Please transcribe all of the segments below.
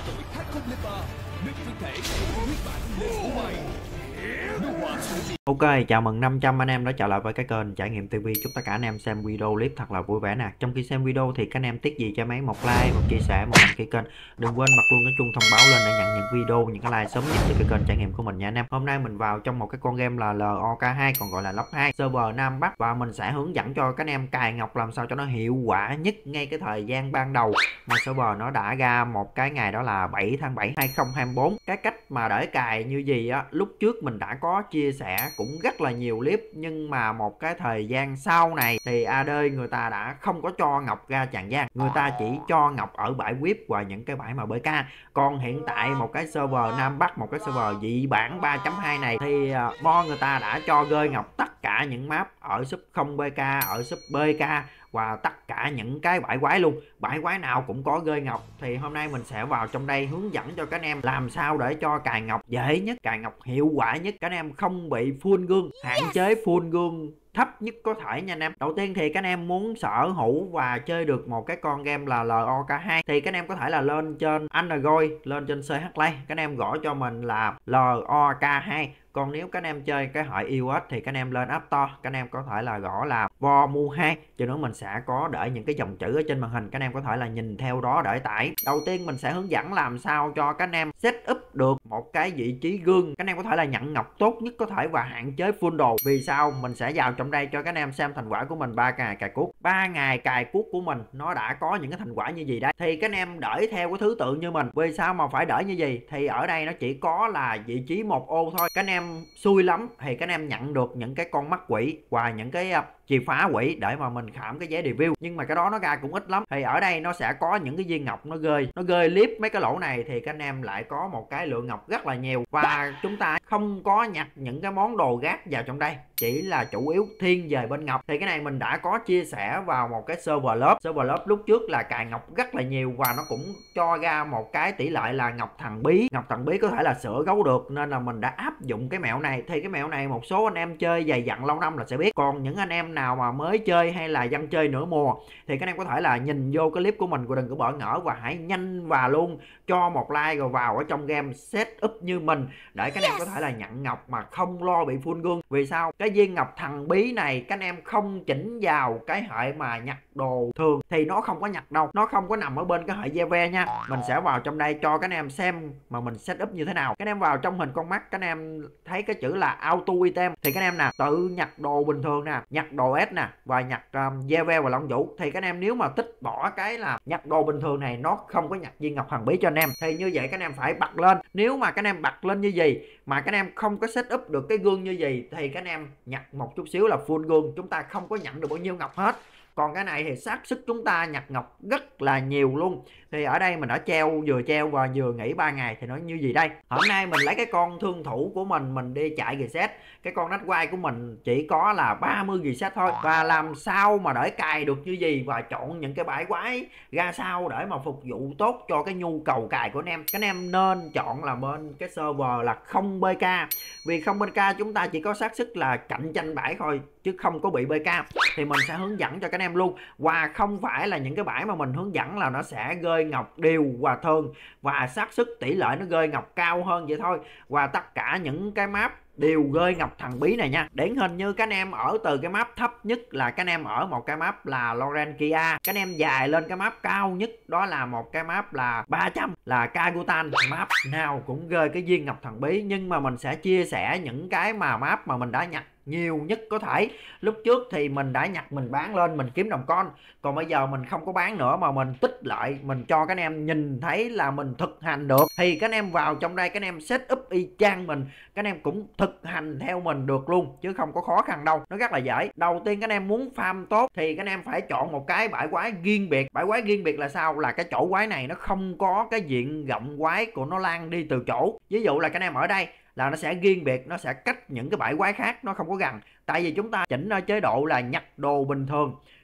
đội Thái Không Lên Ba, nước thân thể của nguyên bản lên của mày. Ok, chào mừng 500 anh em đã trở lại với cái kênh Trải Nghiệm TV. Chúc tất cả anh em xem video clip thật là vui vẻ nè. Trong khi xem video thì các anh em tiếc gì cho mấy một like, một chia sẻ, một đăng ký kênh. Đừng quên bật luôn cái chuông thông báo lên để nhận những video, những cái like sớm nhất từ cái kênh Trải Nghiệm của mình nha anh em. Hôm nay mình vào trong một cái con game là LOK2, còn gọi là Lốc 2, server Nam Bắc, và mình sẽ hướng dẫn cho các anh em cài ngọc làm sao cho nó hiệu quả nhất ngay cái thời gian ban đầu mà server nó đã ra một cái ngày, đó là 7 tháng 7 2024. Cái cách mà để cài như gì á, lúc trước mình đã có chia sẻ cũng rất là nhiều clip, nhưng mà một cái thời gian sau này thì AD người ta đã không có cho ngọc ra tràn gian, người ta chỉ cho ngọc ở bãi VIP và những cái bãi mà BK. Còn hiện tại một cái server Nam Bắc, một cái server dị bản 3.2 này thì Bo người ta đã cho rơi ngọc tất cả những map ở sub 0 BK, ở sub BK và tất cả những cái bãi quái luôn, bãi quái nào cũng có rơi ngọc. Thì hôm nay mình sẽ vào trong đây hướng dẫn cho các anh em làm sao để cho cài ngọc dễ nhất, cài ngọc hiệu quả nhất, các anh em không bị full gương, hạn chế full gương thấp nhất có thể nha anh em. Đầu tiên thì các anh em muốn sở hữu và chơi được một cái con game là LOK2 thì các anh em có thể là lên trên Android, lên trên CH Play, các anh em gõ cho mình là LOK2. Còn nếu các anh em chơi cái hội iOS thì các anh em lên App Store, các anh em có thể là gõ là Vomu2, cho nữa mình sẽ có để những cái dòng chữ ở trên màn hình, các anh em có thể là nhìn theo đó để tải. Đầu tiên mình sẽ hướng dẫn làm sao cho các anh em set up được một cái vị trí gương, các anh em có thể là nhận ngọc tốt nhất có thể và hạn chế full đồ. Vì sao? Mình sẽ vào trong đây cho các anh em xem thành quả của mình 3 ngày cài cuốc. 3 ngày cài cuốc của mình nó đã có những cái thành quả như gì đây, thì các anh em đợi theo cái thứ tự như mình. Vì sao mà phải đợi như gì? Thì ở đây nó chỉ có là vị trí một ô thôi. Các anh em xui lắm thì các anh em nhận được những cái con mắt quỷ và những cái chìa phá quỷ để mà mình khảm cái vé review, nhưng mà cái đó nó ra cũng ít lắm. Thì ở đây nó sẽ có những cái viên ngọc nó rơi clip mấy cái lỗ này thì các anh em lại có một cái lượng ngọc rất là nhiều, và chúng ta không có nhặt những cái món đồ gác vào trong đây, chỉ là chủ yếu thiên về bên ngọc. Thì cái này mình đã có chia sẻ vào một cái server lớp lúc trước là cài ngọc rất là nhiều, và nó cũng cho ra một cái tỷ lệ là ngọc thần bí có thể là sửa gấu được, nên là mình đã áp dụng cái mẹo này. Thì cái mẹo này một số anh em chơi dày dặn lâu năm là sẽ biết, còn những anh em nào mà mới chơi hay là dân chơi nửa mùa thì các anh em có thể là nhìn vô cái clip của mình, đừng có bỡ ngỡ và hãy nhanh và luôn cho một like rồi vào ở trong game set up như mình để các anh em có thể là nhận ngọc mà không lo bị full gương. Vì sao? Cái viên ngọc thần bí này các anh em không chỉnh vào cái hệ mà nhặt đồ thường thì nó không có nhặt đâu, nó không có nằm ở bên cái hệ GV nha. Mình sẽ vào trong đây cho các anh em xem mà mình set up như thế nào. Các anh em vào trong hình con mắt, các anh em thấy cái chữ là auto item thì các anh em nè tự nhặt đồ bình thường nè, nhặt đồ S nè và nhặt GV và Long Vũ. Thì các anh em nếu mà tích bỏ cái là nhặt đồ bình thường này, nó không có nhặt viên ngọc thần bí cho anh em, thì như vậy các anh em phải bật lên. Nếu mà các anh em bật lên như gì mà các anh em không có set up được cái gương như gì thì các anh em nhặt một chút xíu là full gương, chúng ta không có nhận được bao nhiêu ngọc hết. Còn cái này thì xác suất chúng ta nhặt ngọc rất là nhiều luôn. Thì ở đây mình đã vừa treo và vừa nghỉ 3 ngày thì nó như gì đây. Hôm nay mình lấy cái con thương thủ của mình đi chạy reset. Cái con nách quay của mình chỉ có là 30 reset thôi. Và làm sao mà để cài được như gì và chọn những cái bãi quái ra sao để mà phục vụ tốt cho cái nhu cầu cài của anh em. Các anh em nên chọn là bên cái server là không BK. Vì không BK chúng ta chỉ có xác suất là cạnh tranh bãi thôi chứ không có bị BK. Thì mình sẽ hướng dẫn cho các anh em luôn, và không phải là những cái bãi mà mình hướng dẫn là nó sẽ rơi ngọc đều và thường và xác suất tỷ lệ nó rơi ngọc cao hơn vậy thôi. Và tất cả những cái map đều rơi ngọc thần bí này nha. Điển hình như các anh em ở từ cái map thấp nhất là các anh em ở một cái map là Laurentia, các anh em dài lên cái map cao nhất đó là một cái map là 300 là Kagutan. Map nào cũng rơi cái viên ngọc thần bí, nhưng mà mình sẽ chia sẻ những cái mà map mà mình đã nhặt nhiều nhất có thể. Lúc trước thì mình đã nhặt mình bán lên mình kiếm đồng con, còn bây giờ mình không có bán nữa mà mình tích lại, mình cho các anh em nhìn thấy là mình thực hành được. Thì các anh em vào trong đây các anh em set up y chang mình, các anh em cũng thực hành theo mình được luôn chứ không có khó khăn đâu, nó rất là dễ. Đầu tiên các anh em muốn farm tốt thì các anh em phải chọn một cái bãi quái riêng biệt. Bãi quái riêng biệt là sao? Là cái chỗ quái này nó không có cái diện rộng quái của nó lan đi từ chỗ. Ví dụ là các anh em ở đây là nó sẽ riêng biệt, nó sẽ cách những cái bãi quái khác, nó không có gần. Tại vì chúng ta chỉnh ở chế độ là nhặt đồ bình thường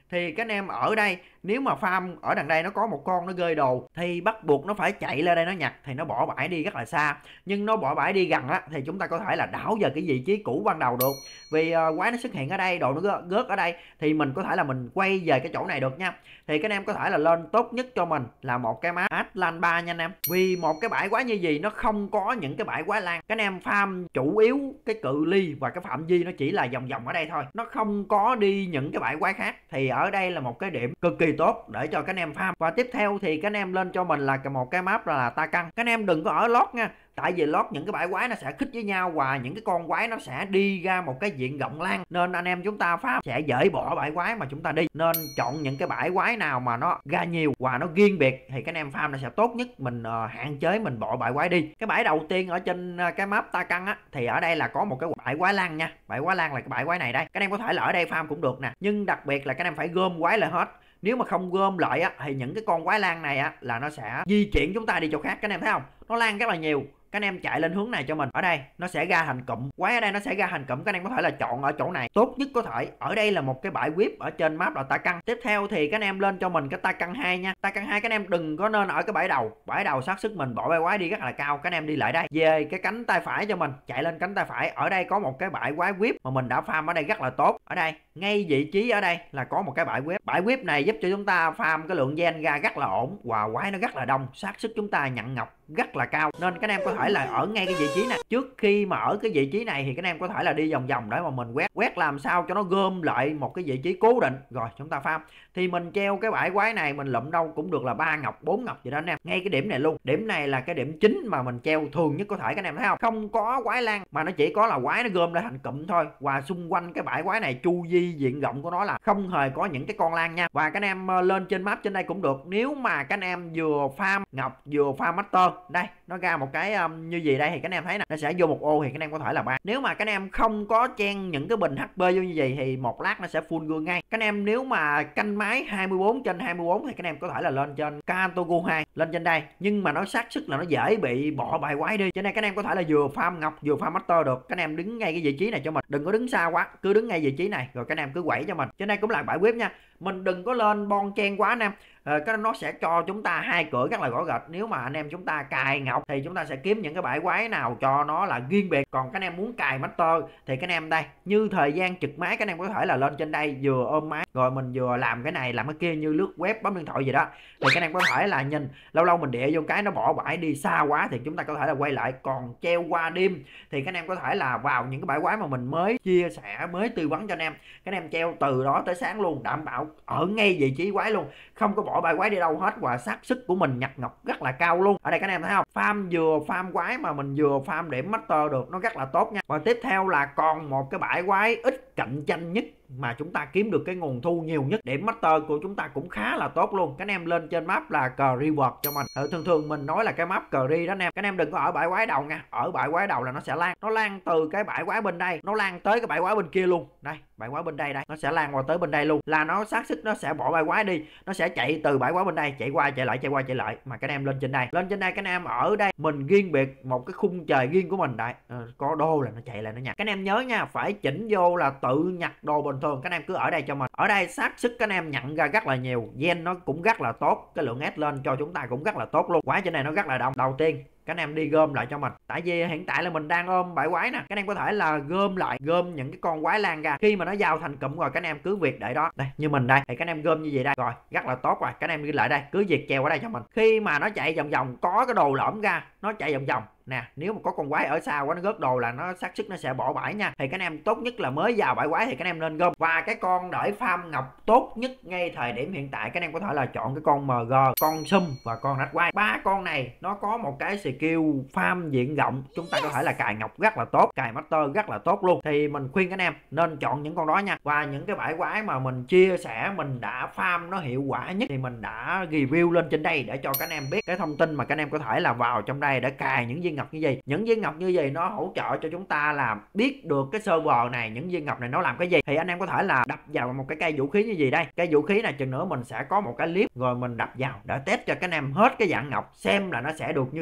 Thì các anh em ở đây nếu mà farm ở đằng đây nó có một con nó rơi đồ thì bắt buộc nó phải chạy lên đây nó nhặt, thì nó bỏ bãi đi rất là xa. Nhưng nó bỏ bãi đi gần á thì chúng ta có thể là đảo về cái vị trí cũ ban đầu được, vì quái nó xuất hiện ở đây, đồ nó rớt ở đây thì mình có thể là mình quay về cái chỗ này được nha. Thì các anh em có thể là lên tốt nhất cho mình là một cái map Atlan 3 nha anh em, vì một cái bãi quái như gì nó không có những cái bãi quái lan. Các anh em farm chủ yếu cái cự ly và cái phạm vi nó chỉ là vòng vòng ở đây thôi, nó không có đi những cái bãi quái khác, thì ở đây là một cái điểm cực kỳ tốt để cho các anh em farm. Và tiếp theo thì các anh em lên cho mình là một cái map là ta căng. Các anh em đừng có ở lót nha, tại vì lót những cái bãi quái nó sẽ khích với nhau và những cái con quái nó sẽ đi ra một cái diện rộng lan, nên anh em chúng ta farm sẽ dễ bỏ bãi quái mà chúng ta đi. Nên chọn những cái bãi quái nào mà nó ra nhiều và nó riêng biệt thì các anh em farm nó sẽ tốt nhất, mình hạn chế mình bỏ bãi quái đi. Cái bãi đầu tiên ở trên cái map ta căng á thì ở đây là có một cái bãi quái lan nha. Bãi quái lan là cái bãi quái này đây, các anh em có thể là ở đây farm cũng được nè, nhưng đặc biệt là các anh em phải gom quái lại hết. Nếu mà không gom lại á thì những cái con quái lan này á là nó sẽ di chuyển chúng ta đi chỗ khác. Các anh em thấy không, nó lan rất là nhiều. Các anh em chạy lên hướng này cho mình, ở đây nó sẽ ra thành cụm quái, ở đây nó sẽ ra thành cụm. Các anh em có thể là chọn ở chỗ này tốt nhất có thể. Ở đây là một cái bãi whip ở trên map là ta căng. Tiếp theo thì các anh em lên cho mình cái ta căng 2 nha. Ta căng 2 các anh em đừng có nên ở cái bãi đầu xác sức mình bỏ bãi quái đi rất là cao. Các anh em đi lại đây về cái cánh tay phải cho mình, chạy lên cánh tay phải, ở đây có một cái bãi quái whip mà mình đã farm ở đây rất là tốt. Ở đây ngay vị trí ở đây là có một cái bãi whip. Bãi whip này giúp cho chúng ta farm cái lượng gen ra rất là ổn và quái nó rất là đông, xác sức chúng ta nhận ngọc rất là cao, nên các anh em có thể là ở ngay cái vị trí này. Trước khi mà ở cái vị trí này thì các anh em có thể là đi vòng vòng để mà mình quét làm sao cho nó gom lại một cái vị trí cố định rồi chúng ta farm. Thì mình treo cái bãi quái này mình lụm đâu cũng được là 3 ngọc 4 ngọc vậy đó anh em, ngay cái điểm này luôn. Điểm này là cái điểm chính mà mình treo thường nhất có thể. Các anh em thấy không, không có quái lan mà nó chỉ có là quái nó gom lại thành cụm thôi, và xung quanh cái bãi quái này chu vi diện rộng của nó là không hề có những cái con lan nha. Và các anh em lên trên map trên đây cũng được, nếu mà các anh em vừa farm ngọc vừa farm master, đây nó ra một cái như gì đây thì các anh em thấy nè, nó sẽ vô một ô thì các anh em có thể là bán. Nếu mà các anh em không có chen những cái bình HP vô như vậy thì một lát nó sẽ full gương ngay. Các anh em nếu mà canh máy 24/24 thì các anh em có thể là lên trên Kantoku 2 lên trên đây, nhưng mà nó xác sức là nó dễ bị bỏ bài quái đi. Cho nên các anh em có thể là vừa farm ngọc vừa farm master được. Các anh em đứng ngay cái vị trí này cho mình, đừng có đứng xa quá, cứ đứng ngay vị trí này rồi các anh em cứ quẩy cho mình. Trên đây cũng là bãi whip nha, mình đừng có lên bon chen quá anh em. Cái nó sẽ cho chúng ta hai cửa rất là rõ rệt. Nếu mà anh em chúng ta cài ngọc thì chúng ta sẽ kiếm những cái bãi quái nào cho nó là riêng biệt. Còn các anh em muốn cài master thì các anh em đây, như thời gian trực máy, các anh em có thể là lên trên đây vừa ôm máy rồi mình vừa làm cái này làm cái kia như lướt web bấm điện thoại gì đó. Thì các anh em có thể là nhìn lâu lâu mình địa vô cái nó bỏ bãi đi xa quá thì chúng ta có thể là quay lại. Còn treo qua đêm thì các anh em có thể là vào những cái bãi quái mà mình mới chia sẻ, mới tư vấn cho anh em, các anh em treo từ đó tới sáng luôn, đảm bảo ở ngay vị trí quái luôn, không có bỏ bãi quái đi đâu hết, và xác sức của mình nhặt ngọc rất là cao luôn. Ở đây các anh em thấy không, farm vừa farm quái mà mình vừa farm điểm master được, nó rất là tốt nha. Và tiếp theo là còn một cái bãi quái ít cạnh tranh nhất mà chúng ta kiếm được cái nguồn thu nhiều nhất, điểm master của chúng ta cũng khá là tốt luôn. Các anh em lên trên map là cờ reward cho mình. Thường thường mình nói là cái map cờ ri đó anh em. Các anh em đừng có ở bãi quái đầu nha, ở bãi quái đầu là nó sẽ lan, nó lan từ cái bãi quái bên đây nó lan tới cái bãi quái bên kia luôn. Đây bãi quái bên đây đây, nó sẽ lan qua tới bên đây luôn, là nó xác sức nó sẽ bỏ bãi quái đi, nó sẽ chạy từ bãi quái bên đây chạy qua chạy lại chạy qua chạy lại. Mà các anh em lên trên đây các anh em ở đây mình riêng biệt một cái khung trời riêng của mình đây, có đô là nó chạy lại nó nhặt. Các anh em nhớ nha, phải chỉnh vô là tự nhặt đồ bình thường. Các anh em cứ ở đây cho mình, ở đây xác sức các anh em nhận ra rất là nhiều, gen nó cũng rất là tốt, cái lượng S lên cho chúng ta cũng rất là tốt luôn. Quái trên này nó rất là đông. Đầu tiên các anh em đi gom lại cho mình, tại vì hiện tại là mình đang ôm bãi quái nè. Các anh em có thể là gom lại, gom những cái con quái lan ra, khi mà nó giao thành cụm rồi các anh em cứ việc để đó. Đây như mình đây thì các anh em gom như vậy đây rồi, rất là tốt rồi. Các anh em đi lại đây cứ việc treo ở đây cho mình, khi mà nó chạy vòng vòng có cái đồ lõm ra, nó chạy vòng vòng nè, nếu mà có con quái ở xa quá nó rớt đồ là nó xác sức nó sẽ bỏ bãi nha. Thì các anh em tốt nhất là mới vào bãi quái thì các anh em nên gom. Và cái con để farm ngọc tốt nhất ngay thời điểm hiện tại, các anh em có thể là chọn cái con MG, con sum và con nạch quái. Ba con này nó có một cái skill farm diện rộng, chúng ta có thể là cài ngọc rất là tốt, cài master rất là tốt luôn. Thì mình khuyên các anh em nên chọn những con đó nha. Và những cái bãi quái mà mình chia sẻ mình đã farm nó hiệu quả nhất thì mình đã review lên trên đây để cho các anh em biết cái thông tin mà các anh em có thể là vào trong đây để cài những viên ngọc như vậy. Những viên ngọc như vậy nó hỗ trợ cho chúng ta là biết được cái server này, những viên ngọc này nó làm cái gì. Thì anh em có thể là đập vào một cái cây vũ khí như gì đây, cây vũ khí này chừng nữa mình sẽ có một cái clip rồi mình đập vào để test cho các anh em hết cái dạng ngọc xem là nó sẽ được như thế nào, để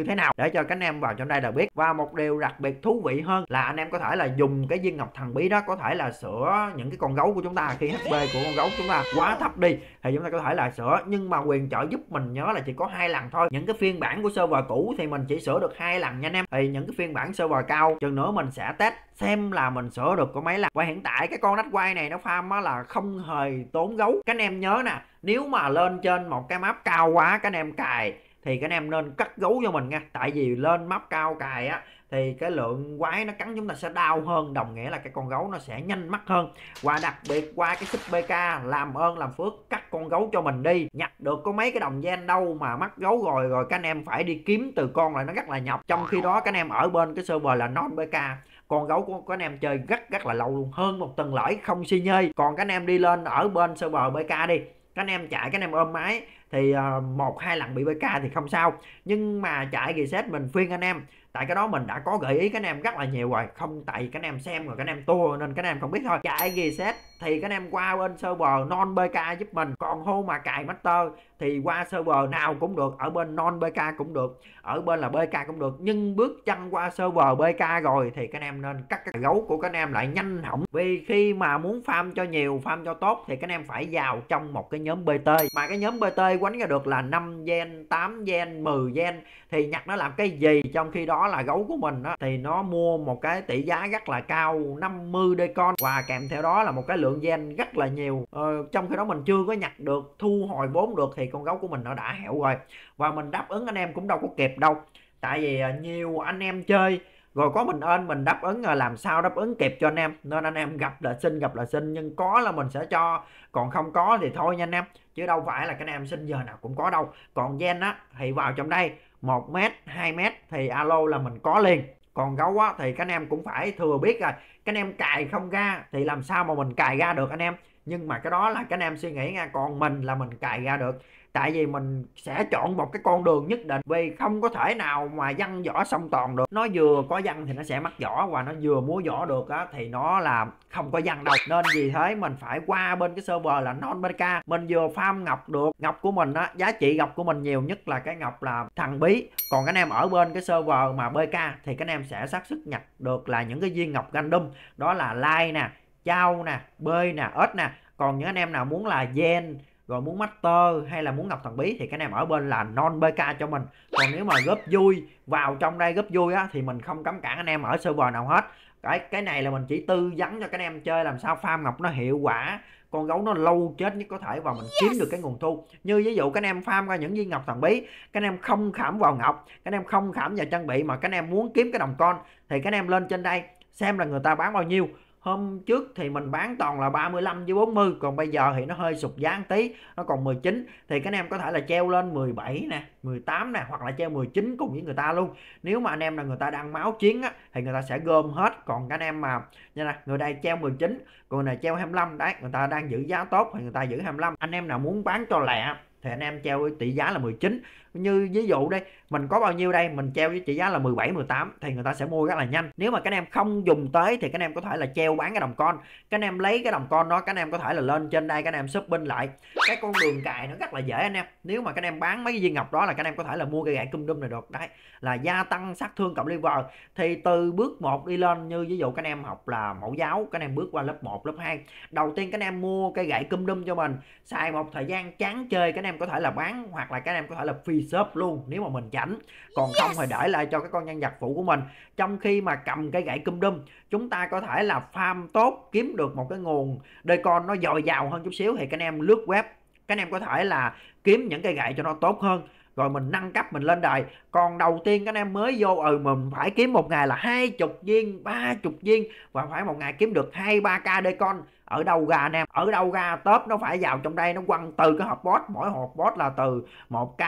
để cho các anh em vào trong đây là biết. Và một điều đặc biệt thú vị hơn là anh em có thể là dùng cái viên ngọc thần bí đó có thể là sửa những cái con gấu của chúng ta khi HP của con gấu chúng ta quá thấp đi thì chúng ta có thể là sửa, nhưng mà quyền trợ giúp mình nhớ là chỉ có 2 lần thôi. Những cái phiên bản của server cũ thì mình chỉ sửa được 2 lần nha anh em. Thì những cái phiên bản server cao chừng nữa mình sẽ test xem là mình sửa được có mấy lần. Và hiện tại cái con nách quay này nó farm á là không hề tốn gấu. Các anh em nhớ nè, nếu mà lên trên một cái map cao quá các anh em cài thì các anh em nên cắt gấu cho mình nha. Tại vì lên map cao cài á thì cái lượng quái nó cắn chúng ta sẽ đau hơn, đồng nghĩa là cái con gấu nó sẽ nhanh mắt hơn. Và đặc biệt qua cái sub BK làm ơn làm phước cắt con gấu cho mình đi, nhặt được có mấy cái đồng gen đâu mà mắc gấu rồi các anh em phải đi kiếm từ con lại nó rất là nhọc. Trong khi đó các anh em ở bên cái server là non BK, con gấu của các anh em chơi rất là lâu luôn, hơn một tuần lễ không xi nhơi. Còn các anh em đi lên ở bên server BK đi, các anh em chạy các anh em ôm máy thì 1-2 lần bị BK thì không sao, nhưng mà chạy reset mình khuyên anh em, tại cái đó mình đã có gợi ý các anh em rất là nhiều rồi, không tại vì các anh em xem rồi các anh em tua nên các anh em không biết thôi. Chạy reset thì các anh em qua bên server non BK giúp mình, còn hôm mà cài master thì qua server nào cũng được, ở bên non BK cũng được, ở bên là BK cũng được, nhưng bước chân qua server BK rồi thì các anh em nên cắt cái gấu của các anh em lại nhanh hỏng. Vì khi mà muốn farm cho nhiều, farm cho tốt thì các anh em phải vào trong một cái nhóm BT, mà cái nhóm BT quánh ra được là 5 gen, 8 gen, 10 gen thì nhặt nó làm cái gì. Trong khi đó là gấu của mình á thì nó mua một cái tỷ giá rất là cao 50 decon và kèm theo đó là một cái lượng gen rất là nhiều. Trong khi đó mình chưa có nhặt được, thu hồi vốn được thì con gấu của mình nó đã hẹo rồi, và mình đáp ứng anh em cũng đâu có kịp đâu. Tại vì nhiều anh em chơi rồi có mình ơn mình đáp ứng rồi làm sao đáp ứng kịp cho anh em, nên anh em gặp là xin, nhưng có là mình sẽ cho, còn không có thì thôi nha anh em, chứ đâu phải là các anh em xin giờ nào cũng có đâu. Còn gen á thì vào trong đây 1m 2m thì alo là mình có liền. Còn gấu á thì các anh em cũng phải thừa biết rồi, các anh em cài không ra thì làm sao mà mình cài ra được anh em. Nhưng mà cái đó là các anh em suy nghĩ nha, còn mình là mình cài ra được, tại vì mình sẽ chọn một cái con đường nhất định, vì không có thể nào mà văng vỏ song toàn được. Nó vừa có văng thì nó sẽ mắc vỏ, và nó vừa múa vỏ được á thì nó là không có văng đâu. Nên vì thế mình phải qua bên cái server là non BK, mình vừa farm ngọc được. Ngọc của mình á, giá trị ngọc của mình nhiều nhất là cái ngọc là thần bí. Còn các anh em ở bên cái server mà BK thì các anh em sẽ xác suất nhặt được là những cái viên ngọc random, đó là lai nè, chao nè, bơi nè, ếch nè. Còn những anh em nào muốn là gen rồi muốn master hay là muốn ngọc thần bí thì các anh em ở bên là non BK cho mình. Còn nếu mà góp vui vào trong đây góp vui á thì mình không cấm cản anh em ở server nào hết. Cái này là mình chỉ tư vấn cho các anh em chơi làm sao farm ngọc nó hiệu quả, con gấu nó lâu chết nhất có thể, và mình kiếm được cái nguồn thu. Như ví dụ các anh em farm ra những viên ngọc thần bí, các anh em không khảm vào ngọc, các anh em không khảm vào trang bị, mà các anh em muốn kiếm cái đồng con thì các anh em lên trên đây xem là người ta bán bao nhiêu. Hôm trước thì mình bán toàn là 35 với 40, còn bây giờ thì nó hơi sụt giá một tí, nó còn 19 thì các anh em có thể là treo lên 17 nè, 18 nè, hoặc là treo 19 cùng với người ta luôn. Nếu mà anh em là người ta đang máu chiến á thì người ta sẽ gom hết, còn các anh em mà như này, người đây treo 19, còn này treo 25 đấy, người ta đang giữ giá tốt thì người ta giữ 25. Anh em nào muốn bán cho lẹ thì anh em treo tỷ giá là 19. Như ví dụ đây mình có bao nhiêu đây, mình treo với trị giá là 17 18 thì người ta sẽ mua rất là nhanh. Nếu mà các anh em không dùng tới thì các anh em có thể là treo bán cái đồng con, các anh em lấy cái đồng con đó, các anh em có thể là lên trên đây các anh em shopping lại. Cái con đường cài nó rất là dễ anh em. Nếu mà các anh em bán mấy cái viên ngọc đó là các anh em có thể là mua cái gậy cung đâm này được đấy, là gia tăng sát thương cộng liver. Thì từ bước 1 đi lên, như ví dụ các anh em học là mẫu giáo, các anh em bước qua lớp 1 lớp 2, đầu tiên các anh em mua cái gậy cung đâm cho mình, xài một thời gian chán chơi các anh em có thể là bán, hoặc là các anh em có thể là free shop luôn nếu mà mình chảnh. Còn không thì để lại cho cái con nhân vật phụ của mình. Trong khi mà cầm cái gậy cung đâm, chúng ta có thể là farm tốt, kiếm được một cái nguồn đời con nó dồi dào hơn chút xíu thì các anh em lướt web, các anh em có thể là kiếm những cây gậy cho nó tốt hơn, rồi mình nâng cấp mình lên đời. Còn đầu tiên các anh em mới vô mình phải kiếm một ngày là 20 viên 30 viên, và phải một ngày kiếm được 2-3k decon. Ở đâu ra anh em, ở đâu ra top nó phải vào trong đây, nó quăng từ cái hộp boss, mỗi hộp boss là từ 1k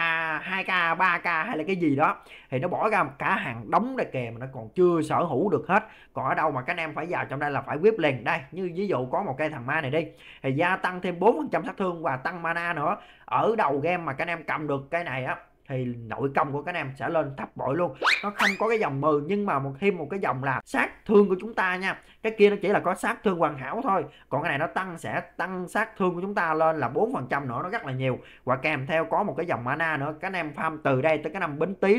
2k 3k hay là cái gì đó, thì nó bỏ ra cả hàng đống đây kìa mà nó còn chưa sở hữu được hết. Còn ở đâu mà các anh em phải vào trong đây là phải whip liền. Đây như ví dụ có một cây thằng ma này đi thì gia tăng thêm 4% sát thương và tăng mana nữa. Ở đầu game mà các anh em cầm được cái này á thì nội công của các anh em sẽ lên thấp bội luôn. Nó không có cái dòng 10 nhưng mà thêm một cái dòng là sát thương của chúng ta nha. Cái kia nó chỉ là có sát thương hoàn hảo thôi, còn cái này nó sẽ tăng sát thương của chúng ta lên là 4% nữa, nó rất là nhiều. Và kèm theo có một cái dòng mana nữa, các anh em farm từ đây tới cái năm Bính Tý luôn,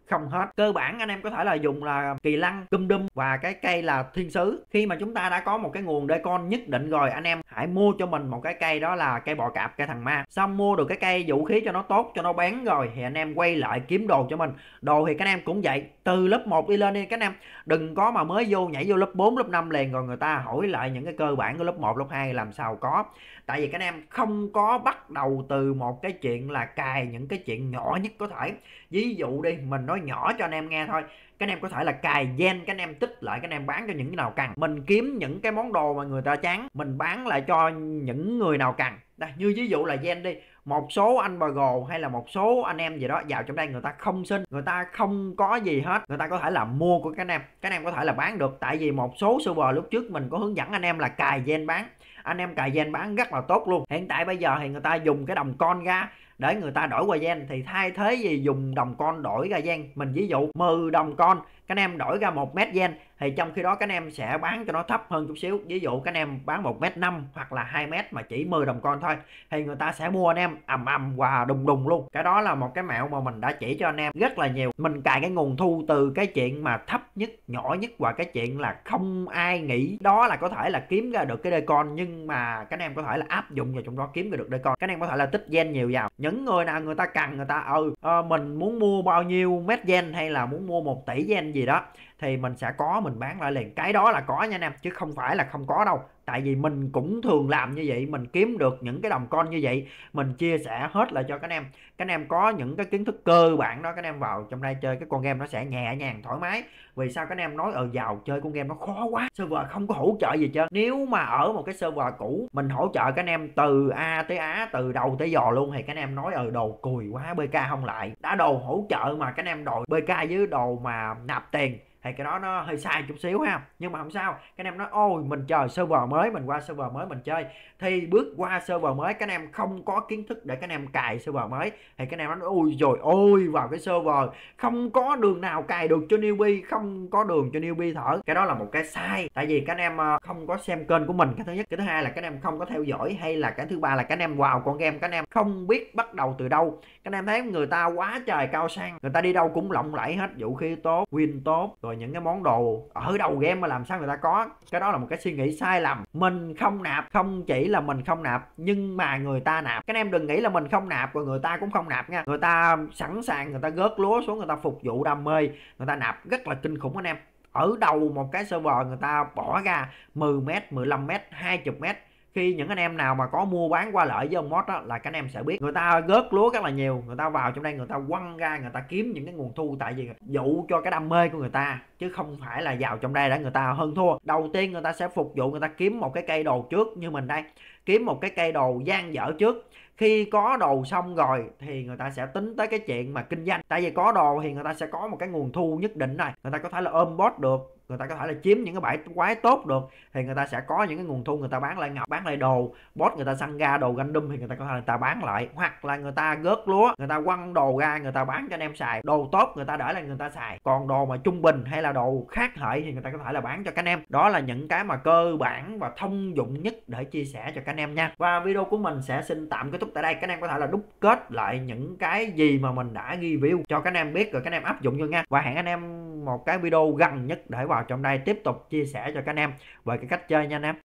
không hết. Cơ bản anh em có thể là dùng là kỳ lân, cum đum và cái cây là thiên sứ. Khi mà chúng ta đã có một cái nguồn decon nhất định rồi, anh em hãy mua cho mình một cái cây, đó là cây bò cạp, cây thằng ma. Xong mua được cái cây vũ khí cho nó tốt, cho nó bén rồi thì anh em quay lại kiếm đồ cho mình. Đồ thì các anh em cũng vậy, từ lớp 1 đi lên đi các anh em, đừng có mà mới vô nhảy vô lớp 4 lớp 5 liền rồi người ta hỏi lại những cái cơ bản của lớp 1 lớp 2 làm sao có. Tại vì các anh em không có bắt đầu từ một cái chuyện là cài những cái chuyện nhỏ nhất có thể. Ví dụ đi, mình nói nhỏ cho anh em nghe thôi, các anh em có thể là cài gen, các anh em tích lại, các anh em bán cho những cái nào cần. Mình kiếm những cái món đồ mà người ta chán, mình bán lại cho những người nào cần. Đây, như ví dụ là gen đi, một số anh Bago hay là một số anh em gì đó vào trong đây người ta không xin, người ta không có gì hết, người ta có thể là mua của các anh em có thể là bán được. Tại vì một số server lúc trước mình có hướng dẫn anh em là cài gen bán, anh em cài gen bán rất là tốt luôn. Hiện tại bây giờ thì người ta dùng cái đồng con ra để người ta đổi qua gen, thì thay thế gì dùng đồng con đổi ra gen, mình ví dụ 10 đồng con các anh em đổi ra 1 mét gen, thì trong khi đó các anh em sẽ bán cho nó thấp hơn chút xíu. Ví dụ các anh em bán 1m5 hoặc là 2m mà chỉ 10 đồng con thôi, thì người ta sẽ mua anh em ầm ầm và đùng đùng luôn. Cái đó là một cái mẹo mà mình đã chỉ cho anh em rất là nhiều. Mình cài cái nguồn thu từ cái chuyện mà thấp nhất, nhỏ nhất, và cái chuyện là không ai nghĩ đó là có thể là kiếm ra được cái decon, nhưng mà các anh em có thể là áp dụng vào trong đó kiếm ra được decon. Các anh em có thể là tích gen nhiều vào. Những người nào người ta cần, người ta mình muốn mua bao nhiêu mét gen hay là muốn mua 1 tỷ gen gì đó thì mình sẽ có, mình bán lại liền. Cái đó là có nha anh em, chứ không phải là không có đâu. Tại vì mình cũng thường làm như vậy, mình kiếm được những cái đồng con như vậy, mình chia sẻ hết lại cho các anh em có những cái kiến thức cơ bản đó. Các anh em vào trong đây chơi cái con game nó sẽ nhẹ nhàng thoải mái. Vì sao các anh em nói vào chơi con game nó khó quá, server không có hỗ trợ gì chứ. Nếu mà ở một cái server cũ mình hỗ trợ các anh em từ A tới Á, từ đầu tới giò luôn, thì các anh em nói đồ cùi quá, BK không lại. Đã đồ hỗ trợ mà các anh em đòi BK với đồ mà nạp tiền thì cái đó nó hơi sai chút xíu ha. Nhưng mà không sao, các anh em nói ôi mình chờ server mới, mình qua server mới mình chơi, thì bước qua server mới các anh em không có kiến thức để các anh em cài server mới, thì các anh em nói ôi rồi ôi vào cái server không có đường nào cài được cho newbie, không có đường cho newbie thở. Cái đó là một cái sai, tại vì các anh em không có xem kênh của mình, cái thứ nhất. Cái thứ hai là các anh em không có theo dõi, hay là cái thứ ba là các anh em vào con game các anh em không biết bắt đầu từ đâu. Các anh em thấy người ta quá trời cao sang, người ta đi đâu cũng lộng lẫy hết, vũ khí tốt, win tốt, rồi những cái món đồ ở đầu game mà làm sao người ta có. Cái đó là một cái suy nghĩ sai lầm. Mình không nạp, không chỉ là mình không nạp nhưng mà người ta nạp. Các anh em đừng nghĩ là mình không nạp rồi người ta cũng không nạp nha. Người ta sẵn sàng, người ta gớt lúa xuống, người ta phục vụ đam mê, người ta nạp rất là kinh khủng anh em. Ở đầu một cái server người ta bỏ ra 10m, 15m, 20m. Khi những anh em nào mà có mua bán qua lại với ông mod đó là các anh em sẽ biết, người ta gớt lúa rất là nhiều, người ta vào trong đây người ta quăng ra, người ta kiếm những cái nguồn thu, tại vì dụ cho cái đam mê của người ta, chứ không phải là vào trong đây để người ta hơn thua. Đầu tiên người ta sẽ phục vụ, người ta kiếm một cái cây đồ trước, như mình đây kiếm một cái cây đồ dang dở trước. Khi có đồ xong rồi thì người ta sẽ tính tới cái chuyện mà kinh doanh, tại vì có đồ thì người ta sẽ có một cái nguồn thu nhất định này, người ta có thể là ôm boss được, người ta có thể là chiếm những cái bãi quái tốt được, thì người ta sẽ có những cái nguồn thu, người ta bán lại ngọc, bán lại đồ boss, người ta săn ra đồ random thì người ta có thể là người ta bán lại, hoặc là người ta gớt lúa, người ta quăng đồ ra, người ta bán cho anh em xài. Đồ tốt người ta để lại người ta xài, còn đồ mà trung bình hay là đồ khác hệ thì người ta có thể là bán cho các anh em. Đó là những cái mà cơ bản và thông dụng nhất để chia sẻ cho các anh em nha. Và video của mình sẽ xin tạm kết thúc tại đây. Các anh em có thể là đúc kết lại những cái gì mà mình đã review cho các anh em biết rồi các anh em áp dụng vô nha. Và hẹn anh em một cái video gần nhất để vào trong đây tiếp tục chia sẻ cho các anh em về cái cách chơi nha anh em.